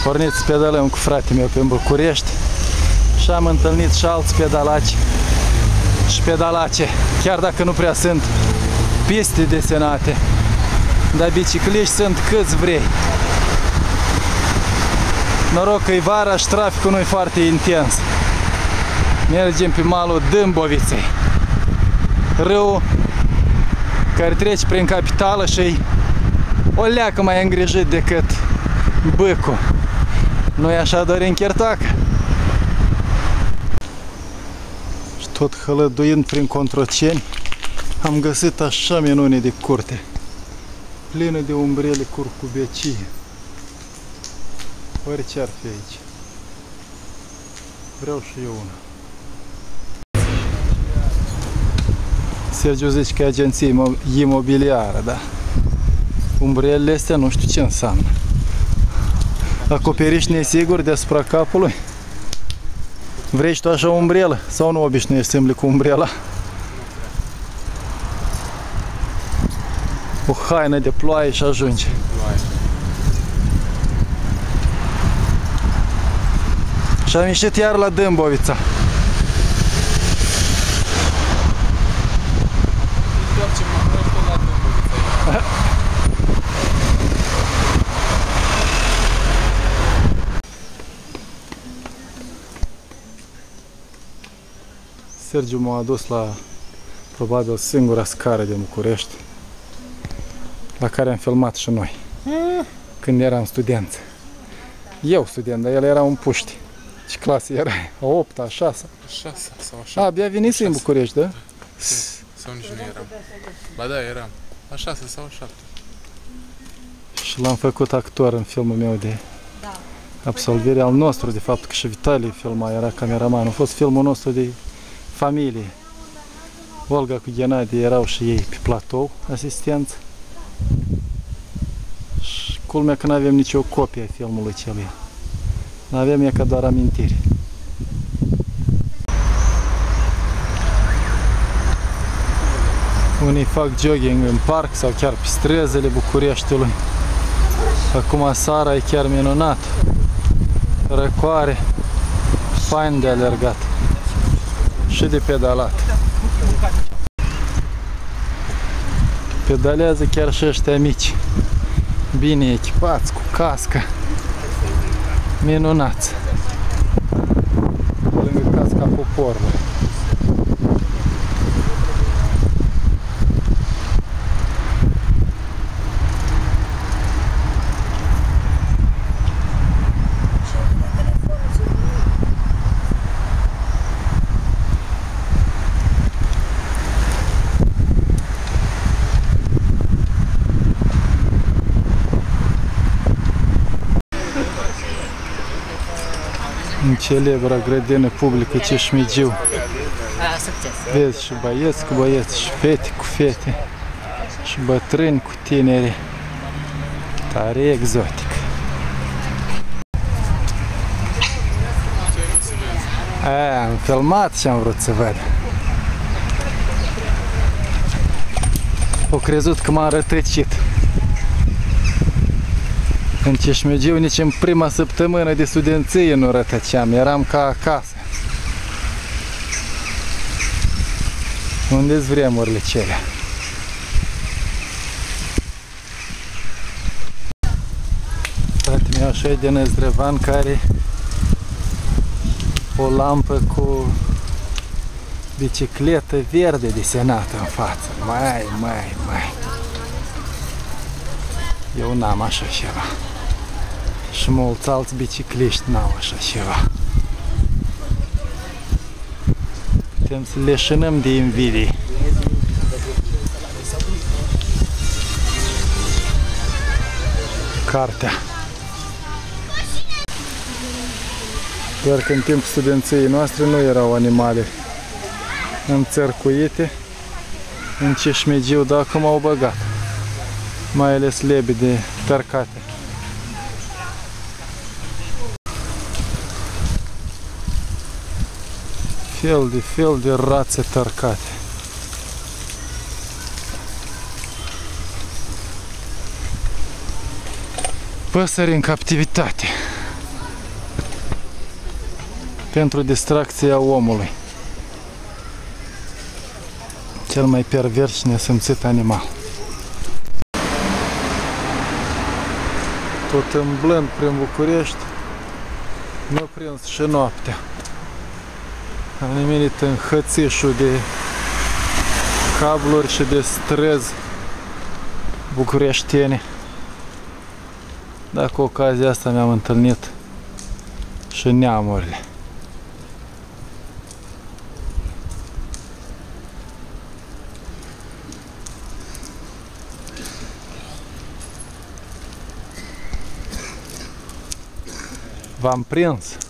pornit să pedalăm cu fratele meu pe București și am întâlnit și alți pedalaci și pedalace, chiar dacă nu prea sunt piste desenate, dar bicicliști sunt câți vrei. Noroc că e vara și traficul nu e foarte intens. Mergem pe malul Dâmboviței, râu care trece prin capitală și e o leacă mai îngrijit decât Bâcu. Nu-i așa, Dorin Chertoacă? Și tot hălăduind prin Controceni, am găsit așa minune de curte, plină de umbrele curcubecii. Orice ar fi aici. Vreau și eu una. Sergiu zice că e agenție imobiliară, da? Umbrelele astea nu știu ce înseamnă. Acoperiș nesigur deasupra capului? Vrei și tu așa o umbrelă? Sau nu obișnuiești să îmbli cu umbrela? O haină de ploaie și ajunge. Și am ieșit iar la Dâmbovița. Sergiu m-a adus la probabil singura scară din București la care am filmat și noi când eram studenți. Eu student, dar el era un puști. Ce clasă era? A 8-a, a 6-a? A 6 sau a 7. Abia venise în București, da? Sau nici nu eram. Ba da, eram. A 6 sau a 7. Și l-am făcut actor în filmul meu de absolvire al nostru, de fapt că și Vitalie filma, era cameraman. A fost filmul nostru de familie. Olga cu Ghenadie erau și ei pe platou, asistenți. Și culmea că nu avem nicio copie a filmului celuia. N-avem e ca doar amintiri. Unii fac jogging în parc sau chiar pe străzile Bucureștiului. Acum seara e chiar minunat. Răcoare, fain de alergat și de pedalat. Pedalează chiar și ăștia mici, bine echipați, cu cască. Minunați. Lângă casca poporului. În celebra grădină publică Ceșmigiu. Vezi și băieți cu băieți, și fete cu fete, și bătrâni cu tineri. Tare exotic. Am filmat și am vrut să văd. Au crezut că m-am rătăcit. În Ceșmigiu nici în prima săptămână de studenție nu rătăceam, eram ca acasă. Unde-s vremurile cele? Fratele meu așa e de Năzdrăvan, care o lampă cu bicicletă verde desenată în față. Mai. Eu n-am așa ceva. Și mulți alți bicicliști n-au așa ceva. Putem să leșinăm de invidie. Cartea. Doar că în timpul studenției noastre nu erau animale înțărcuite în Ceșmigiu, dar acum au băgat. Mai ales lebede tărcate. Fel de rațe tărcate. Păsări în captivitate. pentru distracția omului. Cel mai pervers și nesimțit animal. Tot îmblând prin București, m-a prins și noaptea. Am nimerit în hățișul de cabluri și de străzi bucureștene. Dar cu ocazia asta mi-am întâlnit și neamurile. V-am prins?